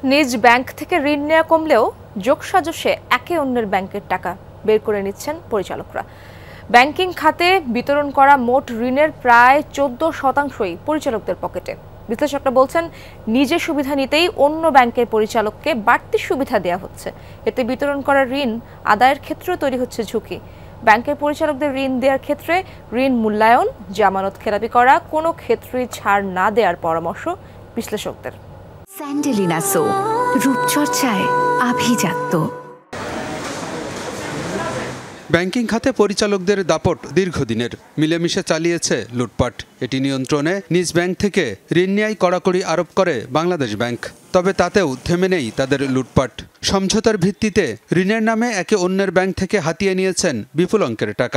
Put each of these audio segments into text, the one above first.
নিজ ব্যাংক থেকে ঋণ নেওয়া কমলেও যোগসাজশে একে অন্যের ব্যাংকের টাকা বের করে নিচ্ছেন পরিচালকরা। ব্যাংকিং খাতে বিতরণ করা মোট ঋণের প্রায় 14%ই পরিচালকদের পকেটে। বিশ্লেষকরা বলছেন, নিজে সুবিধা নিতেই অন্য ব্যাংকের পরিচালককে বাড়তি সুবিধা দেওয়া হচ্ছে। এতে বিতরণ করা ঋণ আদায়ের ক্ষেত্রেও তৈরি হচ্ছে ঝুঁকি। ব্যাংকের পরিচালকদের ঋণ দেওয়ার ক্ষেত্রে ঋণ মূল্যায়ন, জামানত খেলাপি করা কোনো ক্ষেত্রেই ছাড় না দেওয়ার পরামর্শ বিশ্লেষকদের। স্যান্ডেলিনা সো, রূপচর্চায় আভিজাত্য। ব্যাংকিং খাতে পরিচালকদের দাপট দীর্ঘদিনের, মিলেমিশে চালিয়েছে লুটপাট। এটি নিয়ন্ত্রণে নিজ ব্যাংক থেকে ঋণ নেয়ায় কড়াকড়ি আরোপ করে বাংলাদেশ ব্যাংক। তবে তাতেও থেমে নেই তাদের লুটপাট। সমঝোতার ভিত্তিতে ঋণের নামে একে অন্যের ব্যাংক থেকে হাতিয়ে নিয়েছেন বিপুল অঙ্কের টাকা।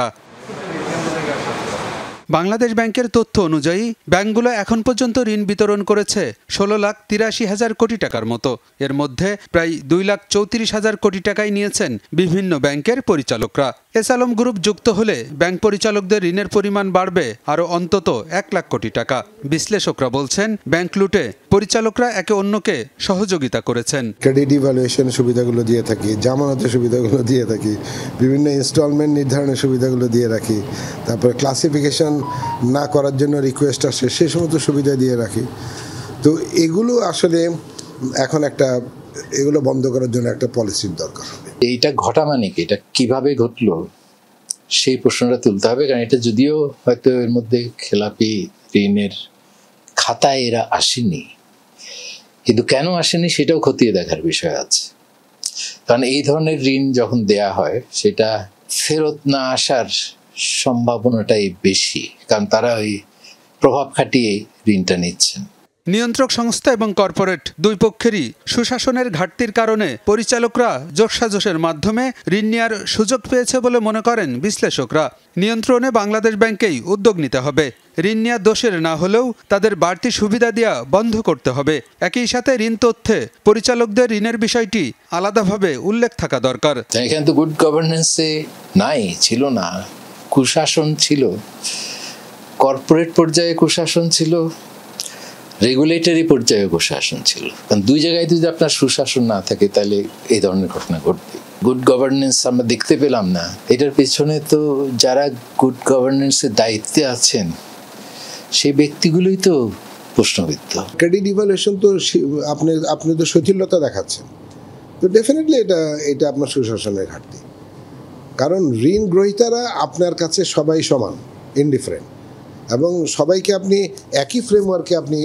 বাংলাদেশ ব্যাংকের তথ্য অনুযায়ী ব্যাংকগুলো এখন পর্যন্ত ঋণ বিতরণ করেছে 16,83,000 কোটি টাকার মতো। এর মধ্যে প্রায় 2,34,000 কোটি টাকাই নিয়েছেন বিভিন্ন ব্যাংকের পরিচালকরা। এস আলম গ্রুপ যুক্ত হলে ব্যাংক পরিচালকদের ঋণের পরিমাণ বাড়বে আরও অন্তত 1 লাখ কোটি টাকা। বিশ্লেষকরা বলছেন, ব্যাংক লুটে পরিচালকরা একে অন্যকে সহযোগিতা করেছেন। ক্রেডিট ইভ্যালুয়েশন সুবিধাগুলো দিয়ে থাকি, জামানতের সুবিধাগুলো দিয়ে থাকি, বিভিন্ন ইনস্টলমেন্ট নির্ধারণের সুবিধাগুলো দিয়ে রাখি, তারপরে ক্লাসিফিকেশন না করার জন্য রিকোয়েস্ট আসে সে সমস্ত সুবিধা দিয়ে রাখি। তো এগুলো আসলে এখন এগুলো বন্ধ করার জন্য একটা পলিসির দরকার হবে। এইটা ঘটা মানে কি, এটা কিভাবে ঘটলো সেই প্রশ্নটা তুলতে হবে। কারণ এটা যদিও হয়তো এর মধ্যে খেলাপি ঋণের খাতায় এরা আসেনি, কিন্তু কেন আসেনি সেটাও খতিয়ে দেখার বিষয় আছে। কারণ এই ধরনের ঋণ যখন দেয়া হয় সেটা ফেরত না আসার সম্ভাবনাটাই বেশি, কারণ তারা ওই প্রভাব খাটিয়ে ঋণটা নিচ্ছেন। নিয়ন্ত্রক সংস্থা এবং কর্পোরেট দুই পক্ষেরই সুশাসনের ঘাটতির কারণে পরিচালকরা যোগসাজশের মাধ্যমে ঋণ নেওয়ার সুযোগ পেয়েছে বলে মনে করেন বিশ্লেষকরা। নিয়ন্ত্রণে বাংলাদেশ ব্যাংকেই উদ্যোগ নিতে হবে। ঋণ নেওয়া দোষের না হলেও তাদের বাড়তি সুবিধা দেওয়া বন্ধ করতে হবে। একই সাথে ঋণ তথ্যে পরিচালকদের ঋণের বিষয়টি আলাদাভাবে উল্লেখ থাকা দরকার। এখানে তো গুড গভর্নেন্সে ছিল না, কুশাসন ছিল, কর্পোরেট পর্যায়ে কুশাসন ছিল, রেগুলেটরি পর্যায়ে কুশাসন ছিল। কারণ দুই জায়গায় যদি আপনার সুশাসন না থাকে তাহলে এই ধরনের ঘটনা ঘটবে। গুড গভর্নেন্স আমরা দেখতে পেলাম না। এটার পেছনে তো যারা গুড গভর্নেন্সের দায়িত্বে আছেন সেই ব্যক্তিগুলোই তো প্রশ্নবিদ্ধ। ক্রেডিট ইভ্যালুয়েশন তো আপনি তো শৈথিল্যতা দেখাচ্ছেন, তো ডেফিনেটলি এটা আপনার সুশাসনের ঘাটতি। কারণ ঋণ গ্রহীতারা আপনার কাছে সবাই সমান, ইনডিফারেন্ট, এবং সবাইকে আপনি একই ফ্রেমওয়ার্কে আপনি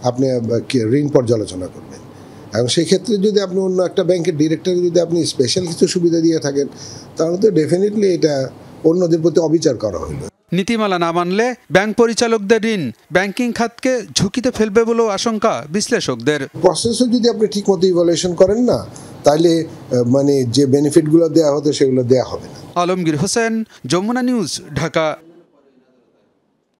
ঋণ পর্যালোচনা করবেন। এবং সেই ক্ষেত্রে যদি আপনি অন্য একটা ব্যাংকের ডিরেক্টরকে যদি আপনি স্পেশাল কিছু সুবিধা দিয়ে থাকেন, তাহলে তো ডেফিনেটলি এটা অন্যদের প্রতি অবিচার করা হলো। নীতিমালা না মানলে ব্যাংক পরিচালকদের ঋণ ব্যাংকিং খাতকে ঝুঁকিতে ফেলবে বলেও আশঙ্কা বিশ্লেষকদের। প্রসেসও যদি আপনি ঠিকমতো ইভ্যালুয়েশন করেন না, তাহলে যে বেনিফিটগুলো দেওয়া হতো সেগুলো দেওয়া হবে না। আলমগীর হোসেন, যমুনা নিউজ, ঢাকা।